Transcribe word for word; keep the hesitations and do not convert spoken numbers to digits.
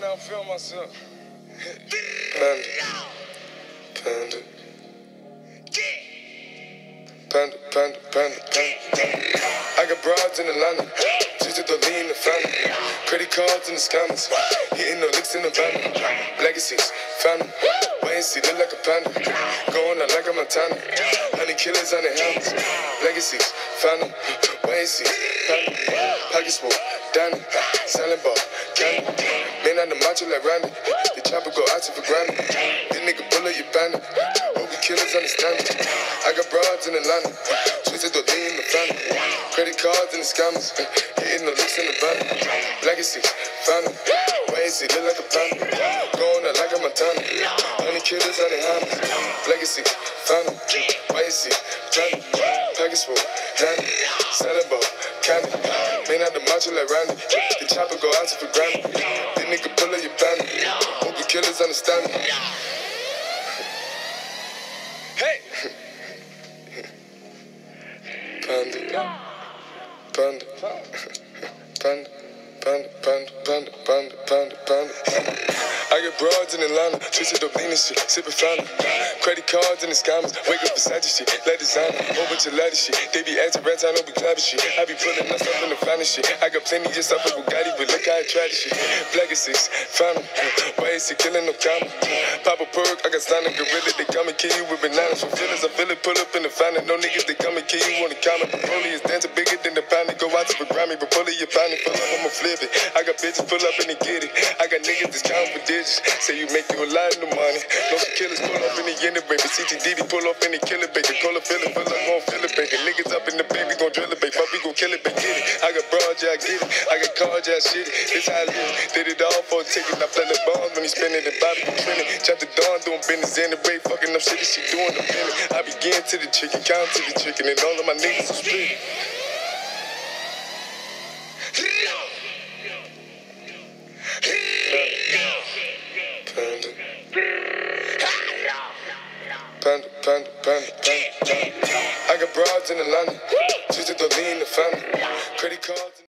now feel myself. Panda. Panda. Panda, panda, panda, panda. I got broads in Atlanta, just to the lean the family. Credit cards in the scammers, hitting no licks in the van. Legacies, family, wait and see, look like a panda. Going out like a Montana, honey killers on their helmets. Legacies, family, wait and see, family. Pockets full, Danny, selling ball, candy. Man on the macho like Randy, the chopper go out to for granted. This nigga bullet your bandit, hope the killers understand it. I got broads in Atlanta, twisted the lean in the family. Credit cards and the scammers, hitting the licks in the van. Legacies, family, wait and see, look like a panda. Going out like a Montana, honey killers on their hands. Legacies, family, wait and see, family. Package full, Danny, selling ball, candy. Man out the macho like Randy, the chopper go out to for granted. This nigga pull up your bandit, hope the killers understand me. Hey! Panda, panda, panda, panda, panda, panda, panda, panda, panda. I get broads in Atlanta, twisted up lean and shit, sippin' fountain. Credit cards and the scammers, wake up beside your shit, let designer, whole bunch of ladder shit. They be acting rats, I know we clapping shit. I be pulling us up in the finest shit. I got plenty just up with Bugatti, but look how I try this shit. Legacies, family, why is he killing no comma? Pop a perk, I got standing gorilla, they come and kill you with bananas. For feelings, I feel it, pull up in the fountain. No niggas, they come and kill you on the comment. The bully is dancing bigger than the pound. Go out to the Grammy, but pull it, your pound, pull up, I'ma flip it. I got bitches, pull up and they get it. I got niggas that's counting for digits. Say you make you a lot of money. No killers pull up in the end of baby. C T D D pull up in the killer baby. Call a feeling, pull up, gon' feel it, baby. Niggas up in the baby, gon' drill it, baby. Fuck, we gon' kill it, baby. Get it. I got broad, yeah, I get it. I got cards, yeah, I shit it. This how I live. Did it all for a ticket. I play the bombs when he spinning the Bobby, you trending. Chop the dawn, doing business in the break. Fucking up shit, she doing the penny. I begin to the chicken, count to the chicken, and all of my niggas are split. Panda, panda, panda, panda, panda. I got broads in Atlanta, just to the lean the family. Credit cards.